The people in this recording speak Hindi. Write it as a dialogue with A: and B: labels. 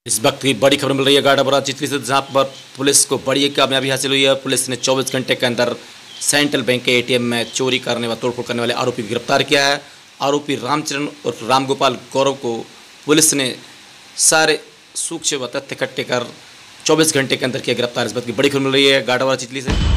A: इस वक्त की बड़ी खबर मिल रही है गाड़ाबरा चितली से, जहां पर पुलिस को बड़ी कामयाबी हासिल हुई है। पुलिस ने 24 घंटे के अंदर सेंट्रल बैंक के एटीएम में चोरी करने व तोड़फोड़ करने वाले आरोपी को गिरफ्तार किया है। आरोपी रामचरण और रामगोपाल गौरव को पुलिस ने सारे सूक्ष्म व तथ्य इकट्ठे कर 24 घंटे के अंदर किया गिरफ्तार। इस बात की बड़ी खबर मिल रही है गाड़ाबरा चितली से।